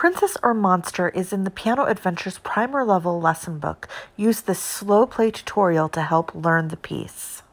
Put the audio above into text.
Princess or Monster is in the Piano Adventures Primer Level lesson book. Use this slow play tutorial to help learn the piece.